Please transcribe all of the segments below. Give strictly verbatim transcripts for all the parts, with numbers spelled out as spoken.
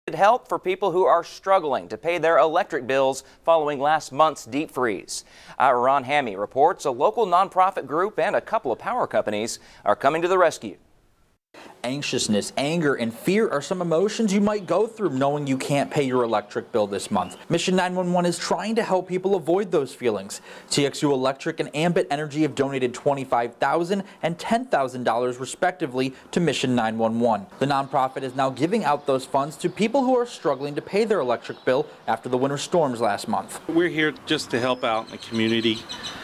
Help for people who are struggling to pay their electric bills following last month's deep freeze. Our Ron Hammy reports a local nonprofit group and a couple of power companies are coming to the rescue. Anxiousness, anger, and fear are some emotions you might go through knowing you can't pay your electric bill this month. Mission nine one one is trying to help people avoid those feelings. T X U Electric and Ambit Energy have donated twenty-five thousand dollars and ten thousand dollars respectively to Mission nine one one. The nonprofit is now giving out those funds to people who are struggling to pay their electric bill after the winter storms last month. We're here just to help out in the community.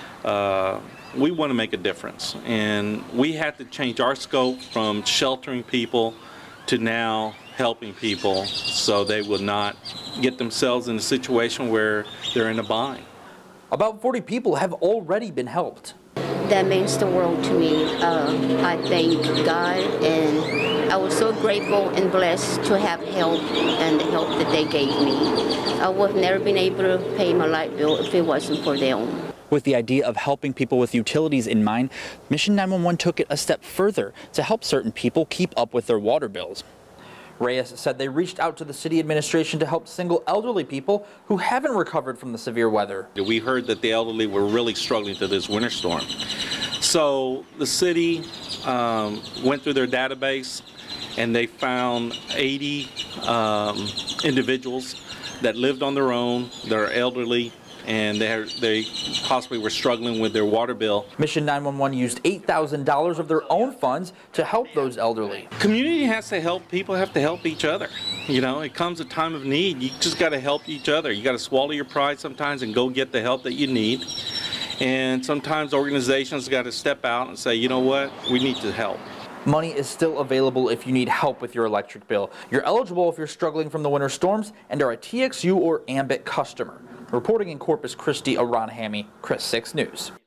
Uh, we want to make a difference, and we had to change our scope from sheltering people to now helping people so they will not get themselves in a situation where they're in a bind. About forty people have already been helped. That means the world to me. Uh, I thank God, and I was so grateful and blessed to have help and the help that they gave me. I would have never been able to pay my light bill if it wasn't for them. With the idea of helping people with utilities in mind, Mission nine one one took it a step further to help certain people keep up with their water bills. Reyes said they reached out to the city administration to help single elderly people who haven't recovered from the severe weather. We heard that the elderly were really struggling through this winter storm. So the city um, went through their database and they found eighty um, individuals that lived on their own, they're elderly, and they, they possibly were struggling with their water bill. Mission nine one one used eight thousand dollars of their own funds to help those elderly. Community has to help. People have to help each other. You know, it comes a time of need. You just got to help each other. You got to swallow your pride sometimes and go get the help that you need. And sometimes organizations got to step out and say, you know what, we need to help. Money is still available if you need help with your electric bill. You're eligible if you're struggling from the winter storms and are a T X U or Ambit customer. Reporting in Corpus Christi, Ron Hammy, Chris six News.